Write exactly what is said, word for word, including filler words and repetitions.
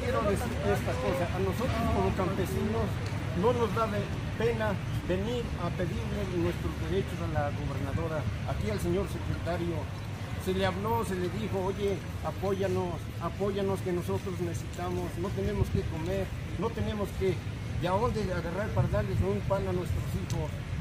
quiero decir esta cosa, a nosotros como campesinos no nos da de pena venir a pedirle nuestros derechos a la gobernadora, aquí al señor secretario. Se le habló, se le dijo, oye, apóyanos, apóyanos que nosotros necesitamos, no tenemos que comer, no tenemos que, de a dónde agarrar para darles un pan a nuestros hijos.